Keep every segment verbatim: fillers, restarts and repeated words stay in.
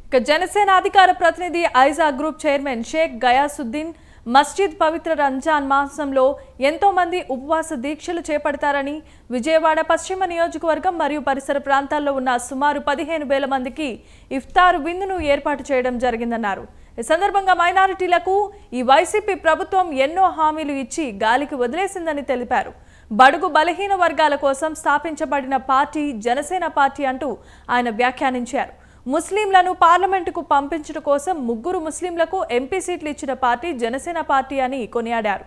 जनसेना अधिकार प्रतिनिधि ఐజా గ్రూప్ చైర్మన్ షేక్ గయాసుద్దీన్ మస్జిద్ పవిత్ర రంజాన్ మాసంలో ఎంతో మంది ఉపవాస దీక్షలు చేపడతారని విజయవాడ పశ్చిమ నియోజకవర్గం మరియు పరిసర ప్రాంతాల్లో ఉన్న సుమారు పదిహేను వేల మందికి ఇఫ్తార్ విందును ఏర్పాటు చేయడం జరిగిందన్నారు। ఈ సందర్భంగా మైనారిటీలకు ఈ వైసీపీ ప్రభుత్వం ఎన్నో హామీలు ఇచ్చి గాలికి వదిలేసిందని తెలిపారు। బడుగు బలహీన వర్గాల కోసం స్థాపించబడిన పార్టీ జనసేన పార్టీ అంటూ ఆయన వ్యాఖ్యానించారు। ముస్లింలను పార్లమెంటుకు పంపించడం కోసం ముగ్గురు ముస్లింలకు ఎంపీ సీట్లు ఇచ్చిన పార్టీ జనసేన పార్టీ అని కొనియాడారు।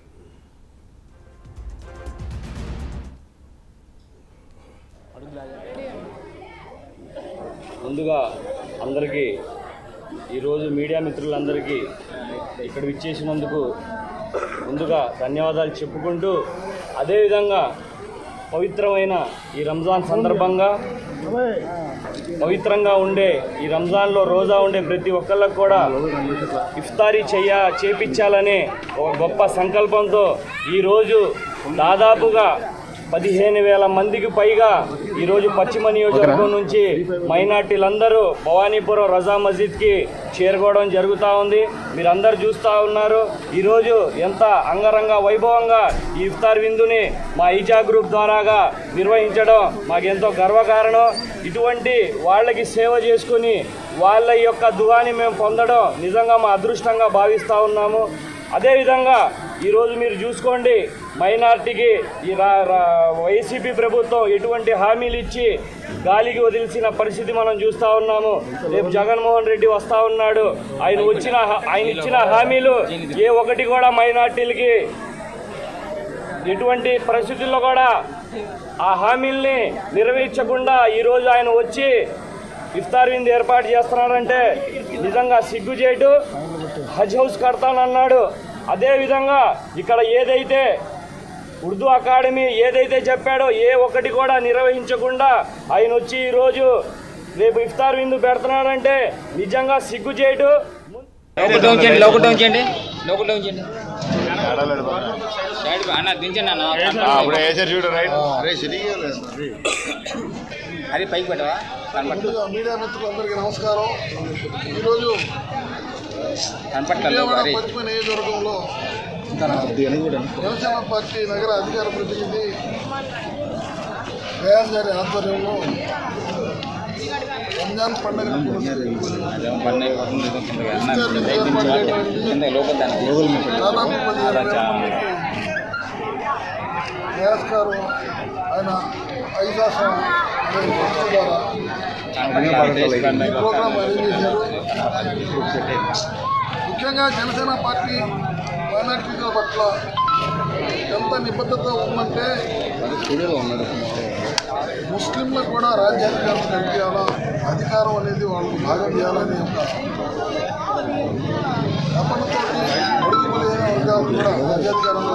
ముందుగా అందరికీ ఈ రోజు మీడియా మిత్రులందరికీ ఇక్కడ విచ్చేసినందుకు ముందుగా ధన్యవాదాలు చెప్పుకుంటూ అదే విధంగా పవిత్రమైన ఈ రంజాన్ సందర్భంగా పవిత్రంగా ఉండే ఈ రంజాన్లో రోజా ఉండే ప్రతి ఒక్కళ్ళకు కూడా ఇఫ్తారీ చేయ చేపించాలనే ఒక గొప్ప సంకల్పంతో ఈరోజు దాదాపుగా పదిహేను వేల మందికి పైగా ఈరోజు పశ్చిమ నియోజకవర్గం నుంచి మైనార్టీలందరూ భవానీపురం రజా మస్జిద్కి చేరుకోవడం జరుగుతూ ఉంది। మీరందరూ చూస్తూ ఉన్నారు ఈరోజు ఎంత అంగరంగ వైభవంగా ఈ ఇఫ్తార్ విందుని మా ఐజా గ్రూప్ ద్వారాగా నిర్వహించడం మాకెంతో గర్వకారణం। ఇటువంటి వాళ్ళకి సేవ చేసుకుని వాళ్ళ యొక్క దువాని మేము పొందడం నిజంగా మా అదృష్టంగా భావిస్తూ ఉన్నాము। అదేవిధంగా ఈరోజు మీరు చూసుకోండి మైనార్టీకి ఈ వైసీపీ ప్రభుత్వం ఎటువంటి హామీలు ఇచ్చి గాలికి వదిలిసిన పరిస్థితి మనం చూస్తూ ఉన్నాము। రేపు జగన్మోహన్ రెడ్డి వస్తూ ఉన్నాడు, ఆయన వచ్చిన ఆయన ఇచ్చిన హామీలు ఏ ఒకటి కూడా మైనార్టీలకి ఎటువంటి పరిస్థితుల్లో కూడా ఆ హామీల్ని నెరవేర్చకుండా ఈరోజు ఆయన వచ్చి ఇఫ్తార్ విందు ఏర్పాటు చేస్తున్నాడంటే నిజంగా సిగ్గుచేటు। హజ్ హౌస్ కడతానన్నాడు, అదేవిధంగా ఇక్కడ ఏదైతే ఉర్దూ అకాడమీ ఏదైతే చెప్పాడో ఏ ఒక్కటి కూడా నిర్వహించకుండా ఆయన వచ్చి ఈరోజు రేపు ఇఫ్తార్ విందు పెడుతున్నాడంటే నిజంగా సిగ్గుచేటు। అది పైకి పెట్టవా? మీడియా మిత్రులందరికీ నమస్కారం। ఈరోజు పశ్చిమ నియోజకవర్గంలో జనసేన పార్టీ నగర అధికార ప్రతినిధి గయాస్ గారి ఆధ్వర్యంలో రంజాన్ పండుగ దాదాపు గయాస్ గారు ఆయన ఐజా ద్వారా ప్రోగ్రాం అరేంజ్ చేశారు। ముఖ్యంగా జనసేన పార్టీ మైనార్టీల పట్ల ఎంత నిబద్ధత ఉందంటే ముస్లింలకు కూడా రాజ్యాధికారం కల్పించాలా, అధికారం అనేది వాళ్ళకు భాగం చేయాలనే ఒక తపనతో అడుగు బలహీన వర్గాలు కూడా రాజ్యాధికారంలో